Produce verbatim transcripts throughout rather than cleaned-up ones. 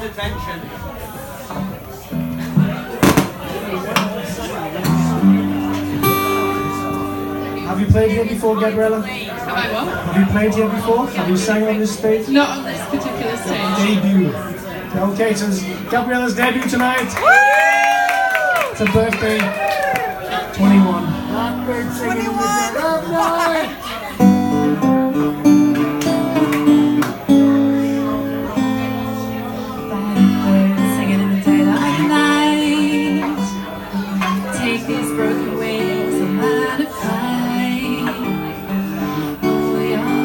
attention. Have you played here before, Gabriella? Have I what? Have you played here before? Have you sang on this stage? Not on this particular stage. Debut. Okay, so it's Gabriella's debut tonight. Woo! It's her birthday. twenty-one. Blackbird singing in the dead of night. Blackbird singing in the dead of night. Take these broken wings and let it fly. All your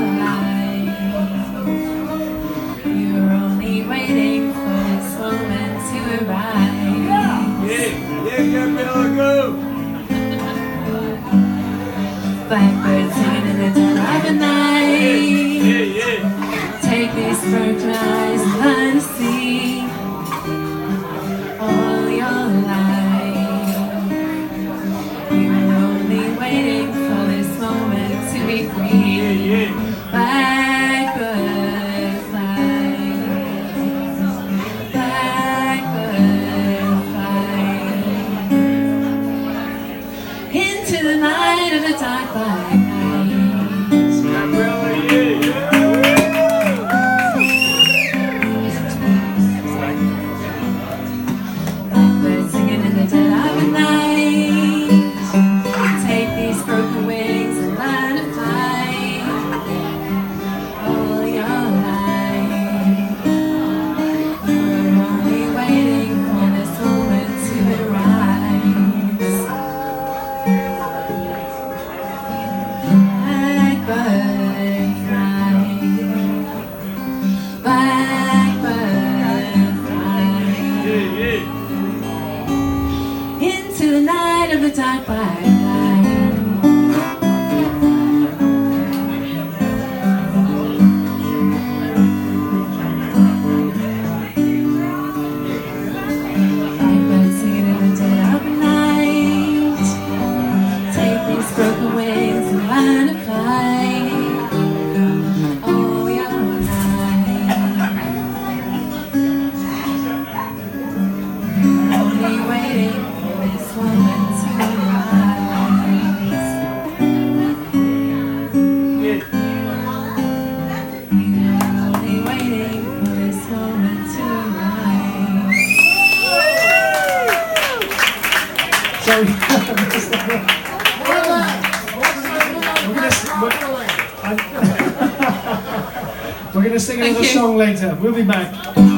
life, you're only waiting for this moment to arrive. Yeah, yeah, Gabriella, go! Blackbird singing in the dead of the night. Yeah, yeah. Take these broken eyes and let us see. All your life, you're only waiting for this moment to be free. Yeah, yeah. Blackbird fly, Blackbird fly, into the night of the dark black night. Gabriella, yeah, yeah. Blackbird singing in the dead of the night. Take these broken wings and let it fly. All your life, you're only waiting for this moment to arise. Blackbird fly, Blackbird fly, Yeah, yeah. into the night of the dark black night. Blackbird singing in the dead of the night. Take these broken wings and let it fly. All your life, only waiting for this moment to arise. Yeah. You're only waiting for this moment to arise. Sorry. We're gonna, s- we're, I'm- we're gonna sing Thank another you. song later. We'll be back.